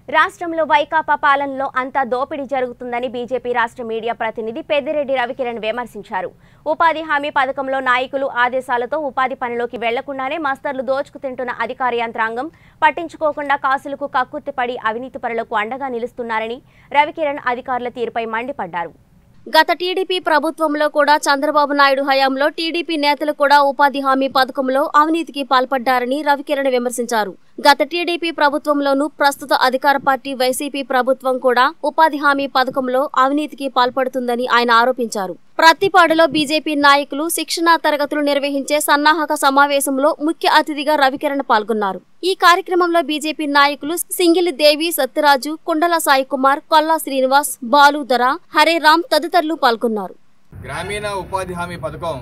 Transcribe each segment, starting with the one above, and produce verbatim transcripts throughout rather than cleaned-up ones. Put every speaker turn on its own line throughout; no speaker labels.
రాష్ట్రంలో వైకాపా పాలనలో అంతా దోపిడీ జరుగుతుందని బీజేపీ రాష్ట్ర మీడియా ప్రతినిధి పెద్దిరెడ్డి రవికిరణ్ విమర్శించారు. ఉపాధి హామీ పథకంలో నాయకులు ఆదేశాలతో ఉపాధి పనిలోకి వెళ్లకుండానే మాస్టర్లు దోచుకు తింటున్న అధికార యంత్రాంగం పట్టించుకోకుండా కాసులకు కక్కుర్తిపడి అవినీతి పరులకు అండగా నిలుస్తున్నారని రవికిరణ్ అధికారుల తీరుపై మండిపడ్డారు. గత టీడీపీ ప్రభుత్వంలో కూడా చంద్రబాబు నాయుడు హయాంలో టీడీపీ నేతలు కూడా ఉపాధి హామీ పథకంలో అవినీతికి పాల్పడ్డారని రవికిరణ్ విమర్శించారు. గత టీడీపీ ప్రభుత్వంలోనూ ప్రస్తుత అధికార పార్టీ వైసీపీ ప్రభుత్వం కూడా ఉపాధి హామీ పథకంలో అవినీతికి పాల్పడుతుందని ఆయన ఆరోపించారు. ప్రత్తిపాడులో బీజేపీ నాయకులు శిక్షణా తరగతులు నిర్వహించే సన్నాహక సమావేశంలో ముఖ్య అతిథిగా రవికిరణ్ పాల్గొన్నారు. ఈ కార్యక్రమంలో బీజేపీ నాయకులు సింగిలి దేవి సత్యరాజు, కుండల సాయి కుమార్, కొల్లా శ్రీనివాస్, బాలుధర, హరే రామ్ తదితరులు పాల్గొన్నారు.
గ్రామీణ ఉపాధి హామీ పథకం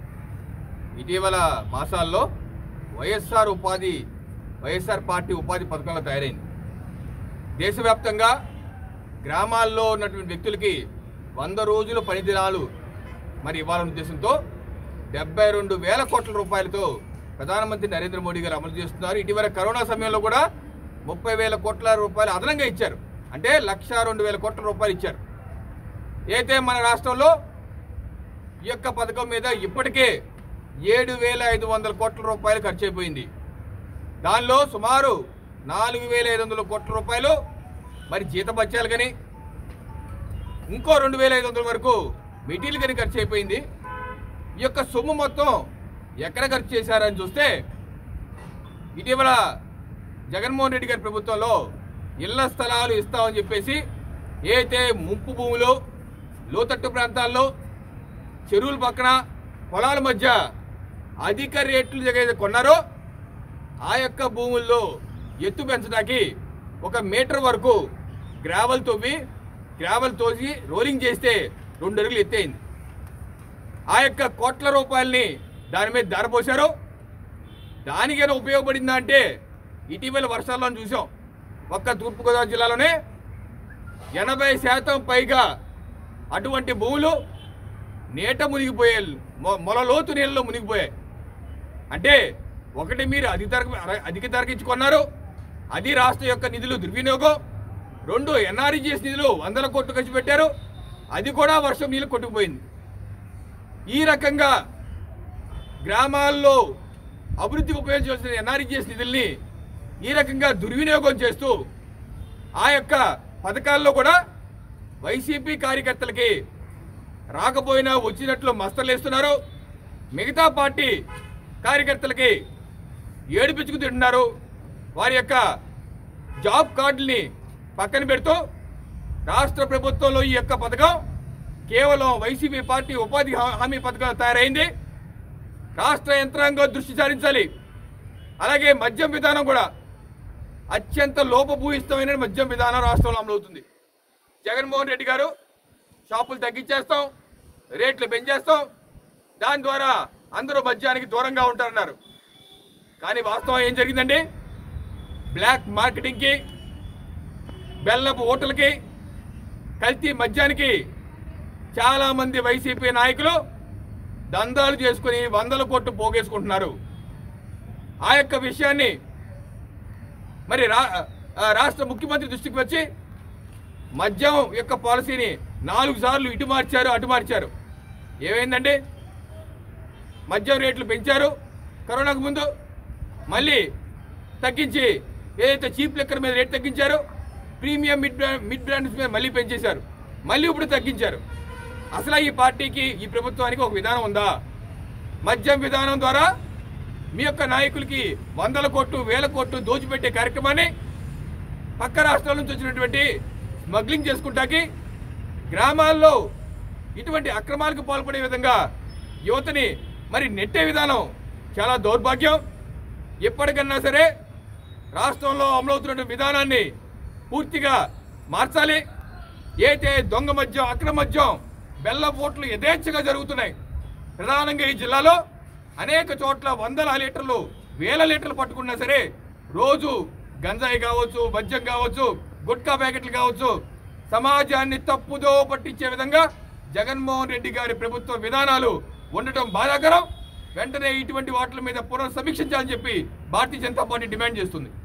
ఇటీవల మాసాల్లో వైఎస్ఆర్ ఉపాధి వైఎస్ఆర్ పార్టీ ఉపాధి పథకంలో తయారైంది. దేశవ్యాప్తంగా గ్రామాల్లో ఉన్నటువంటి వ్యక్తులకి వంద రోజుల పని దినాలు మరి ఇవ్వాలనే ఉద్దేశంతో డెబ్బై రెండు వేల కోట్ల రూపాయలతో ప్రధానమంత్రి నరేంద్ర మోడీ గారు అమలు చేస్తున్నారు. ఇటీవల కరోనా సమయంలో కూడా ముప్పై వేల కోట్ల రూపాయలు అదనంగా ఇచ్చారు. అంటే లక్ష రెండు వేల కోట్ల రూపాయలు ఇచ్చారు. అయితే మన రాష్ట్రంలో ఈ యొక్క పథకం మీద ఇప్పటికే ఏడు వేల ఐదు వందల కోట్ల రూపాయలు ఖర్చు అయిపోయింది. దానిలో సుమారు నాలుగు వేల ఐదు వందల కోట్ల రూపాయలు మరి జీతభత్యాలు కానీ ఇంకో రెండు వేల ఐదు వందల వరకు మెటీరియల్ కానీ ఖర్చు అయిపోయింది. ఈ యొక్క సొమ్ము మొత్తం ఎక్కడ ఖర్చు చేశారని చూస్తే ఇటీవల జగన్మోహన్ రెడ్డి గారి ప్రభుత్వంలో ఇళ్ల స్థలాలు ఇస్తామని చెప్పేసి ఏదైతే ముంపు భూములు, లోతట్టు ప్రాంతాల్లో, చెరువుల పక్కన, పొలాల మధ్య అధిక రేట్లు ఏదైతే కొన్నారో ఆ యొక్క భూముల్లో ఎత్తు పెంచడానికి ఒక మీటర్ వరకు గ్రావెల్ తవ్వి గ్రావెల్ తోసి రోలింగ్ చేస్తే రెండు అడుగులు ఎత్తైంది. ఆ యొక్క కోట్ల రూపాయలని దాని మీద దారపోశారు. దానికైనా ఉపయోగపడిందా అంటే ఇటీవల వర్షాల్లో చూసాం. ఒక్క తూర్పుగోదావరి జిల్లాలోనే ఎనభై శాతం పైగా అటువంటి భూములు నీట మునిగిపోయాయి, మొల లోతు నీళ్ళలో మునిగిపోయాయి. అంటే ఒకటి మీరు అధిక ధర అధిక ధరకు ఇచ్చుకున్నారు, అది రాష్ట్ర యొక్క నిధులు దుర్వినియోగం. రెండు ఎన్ఆర్ఈజీఎస్ నిధులు వందల కోట్లు ఖర్చు పెట్టారు, అది కూడా వర్షం నీళ్ళు కొట్టుకుపోయింది. ఈ రకంగా గ్రామాల్లో అభివృద్ధికి ఉపయోగించాల్సిన ఎన్ఆర్ఈజీఎస్ నిధుల్ని ఈ రకంగా దుర్వినియోగం చేస్తూ ఆ యొక్క పథకాల్లో కూడా వైసీపీ కార్యకర్తలకి రాకపోయినా వచ్చినట్లు మస్తలేస్తున్నారు. మిగతా పార్టీ కార్యకర్తలకి ఏడిపించుకు తింటున్నారు. వారి యొక్క జాబ్ కార్డుల్ని పక్కన పెడుతూ రాష్ట్ర ప్రభుత్వంలో ఈ యొక్క పథకం కేవలం వైసీపీ పార్టీ ఉపాధి హామీ పథకం తయారైంది. రాష్ట్ర యంత్రాంగం దృష్టి సారించాలి. అలాగే మద్యం విధానం కూడా అత్యంత లోపభూయిష్టమైన మద్యం విధానం రాష్ట్రంలో అమలవుతుంది. జగన్మోహన్ రెడ్డి గారు షాపులు తగ్గించేస్తాం, రేట్లు పెంచేస్తాం, దాని ద్వారా అందరూ మద్యానికి దూరంగా ఉంటారన్నారు. కానీ వాస్తవం ఏం జరిగిందండి? బ్లాక్ మార్కెటింగ్కి, బెల్లపు ఓటలకి, కల్తీ మద్యానికి చాలామంది వైసీపీ నాయకులు దందాలు చేసుకుని వందల కోట్లు పోగేసుకుంటున్నారు. ఆ యొక్క విషయాన్ని మరి రాష్ట్ర ముఖ్యమంత్రి దృష్టికి వచ్చి మద్యం యొక్క పాలసీని నాలుగు సార్లు ఇటు మార్చారు, అటు మార్చారు. ఏమైందండి? మద్యం రేట్లు పెంచారు కరోనాకు ముందు, మళ్ళీ తగ్గించి ఏదైతే చీప్ లిక్కర్ మీద రేట్ తగ్గించారో premium mid brand mid brands మీద మళ్ళీ పెంచేశారు, మళ్ళీ ఇప్పుడు తగ్గించారు. అసలు ఈ పార్టీకి, ఈ ప్రభుత్వానికి ఒక విధానం ఉందా? మద్యం విధానం ద్వారా మీ యొక్క నాయకులకి వందల కోట్లు, వేల కోట్లు దోచిపెట్టే కార్యక్రమాన్ని పక్క రాష్ట్రాల నుంచి వచ్చినటువంటి స్మగ్లింగ్ చేసుకుంటాకి, గ్రామాల్లో ఇటువంటి అక్రమాలకు పాల్పడే విధంగా యువతని మరి నెట్టే విధానం చాలా దౌర్భాగ్యం. ఎప్పటికన్నా సరే రాష్ట్రంలో అమలవుతున్న విధానాన్ని పూర్తిగా మార్చాలి. అయితే దొంగ మద్యం, అక్రమ మద్యం, బెల్ల ఓట్లు యథేచ్ఛగా జరుగుతున్నాయి. ప్రధానంగా ఈ జిల్లాలో అనేక చోట్ల వందల లీటర్లు, వేల లీటర్లు పట్టుకున్నా సరే రోజు గంజాయి కావచ్చు, మద్యం కావచ్చు, గుట్కా ప్యాకెట్లు కావచ్చు, సమాజాన్ని తప్పుదో పట్టించే విధంగా జగన్మోహన్ రెడ్డి గారి ప్రభుత్వ విధానాలు ఉండటం బాధాకరం. వెంటనే ఇటువంటి వాటి మీద పునః సమీక్షించాలని చెప్పి భారతీయ జనతా పార్టీ డిమాండ్ చేస్తుంది.